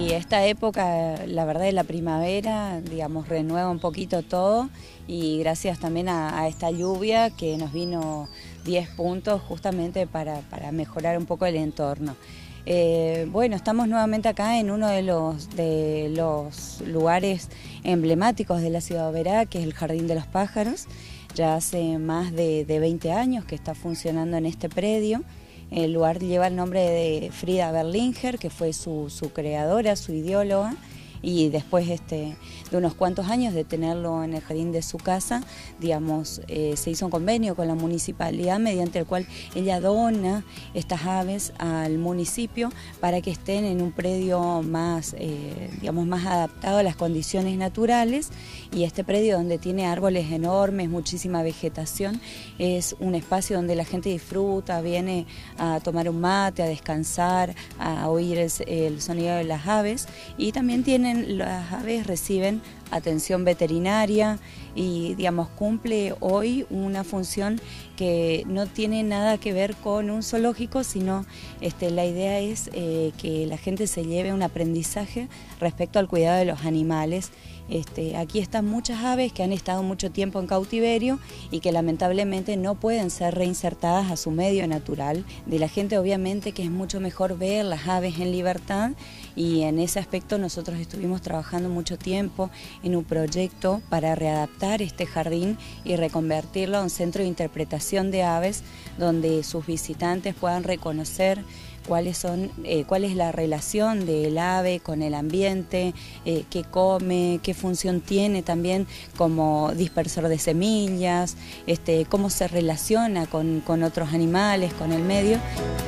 Y esta época, la verdad, de la primavera, digamos, renueva un poquito todo y gracias también a esta lluvia que nos vino 10 puntos justamente para mejorar un poco el entorno. Bueno, estamos nuevamente acá en uno de los lugares emblemáticos de la ciudad de Oberá, que es el Jardín de los Pájaros. Ya hace más de 20 años que está funcionando en este predio. El lugar lleva el nombre de Frida Berlinger, que fue su creadora, su ideóloga, y después de unos cuantos años de tenerlo en el jardín de su casa, digamos, se hizo un convenio con la municipalidad mediante el cual ella dona estas aves al municipio para que estén en un predio más, digamos, más adaptado a las condiciones naturales, y este predio donde tiene árboles enormes, muchísima vegetación, es un espacio donde la gente disfruta, viene a tomar un mate, a descansar, a oír el sonido de las aves, y también las aves reciben atención veterinaria y, digamos, cumple hoy una función que no tiene nada que ver con un zoológico, sino la idea es que la gente se lleve un aprendizaje respecto al cuidado de los animales. Aquí están muchas aves que han estado mucho tiempo en cautiverio y que lamentablemente no pueden ser reinsertadas a su medio natural. De la gente, obviamente, que es mucho mejor ver las aves en libertad, y en ese aspecto nosotros estuvimos trabajando mucho tiempo en un proyecto para readaptar este jardín y reconvertirlo a un centro de interpretación de aves donde sus visitantes puedan reconocer cuál es la relación del ave con el ambiente, qué come, qué función tiene también como dispersor de semillas, cómo se relaciona con otros animales, con el medio.